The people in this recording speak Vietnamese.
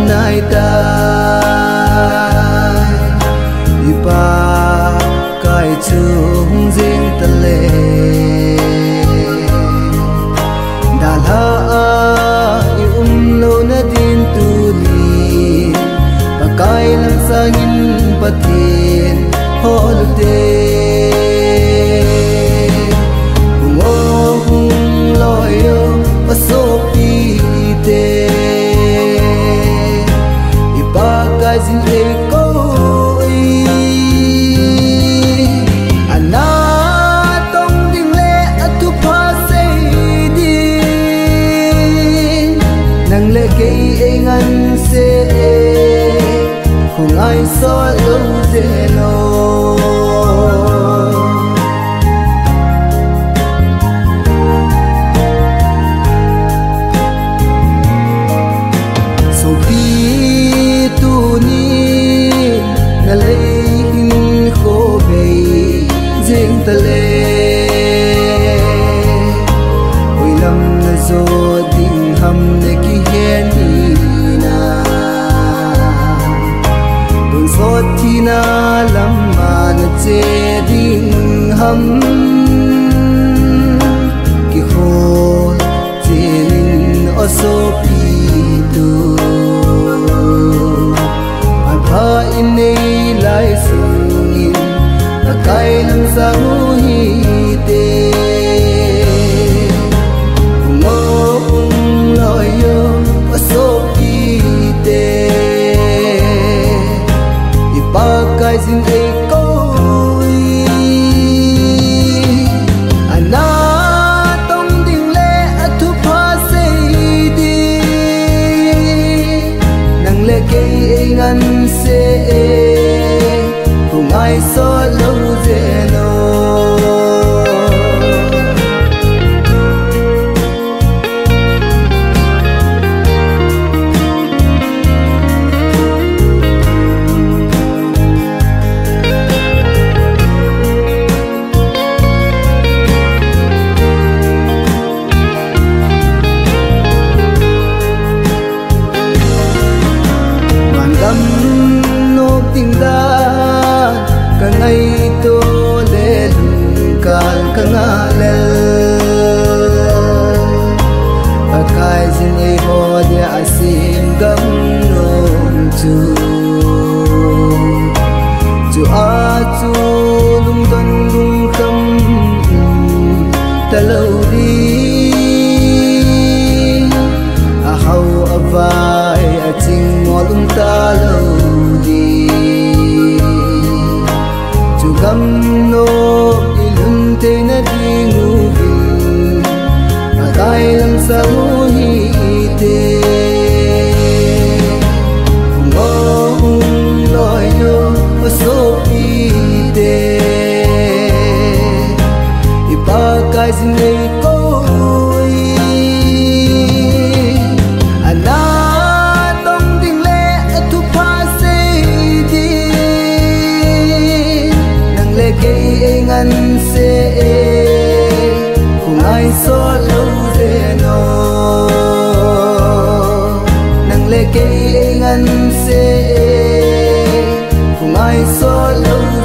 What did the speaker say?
nai ta ipa kai chung jing ta le da la lo na din tu li pa kai lang sangin patin holiday ai so lâu dễ lo so pi tu ni na lấy hin khô về riêng ta lê ôi lâm na zo tình hầm để ki hen na lama na che ding ham ki ho tin o so pi tu a pha in nei lai sungin a kai lang sang hi te ngo loi yo o so pi te kai jing ei koi ana tong ding le athu pha sei di nang le ke ei ngan se hung ai so lâu je lo ngày to le lung kal kanga le akai jin ei ho dia asim gam nom chu a chu lung don lung kham ta lâu đi a hau a vai a ching mo lung ta lâu đi gam no ilun te na di nguvin akai lang sa hi te ngo loi yo so pi te ipa kai jin nei koi ana tong ding le athu pha ngan se hung ai so lâu dễ no nang le ke ngan se hung ai so lâu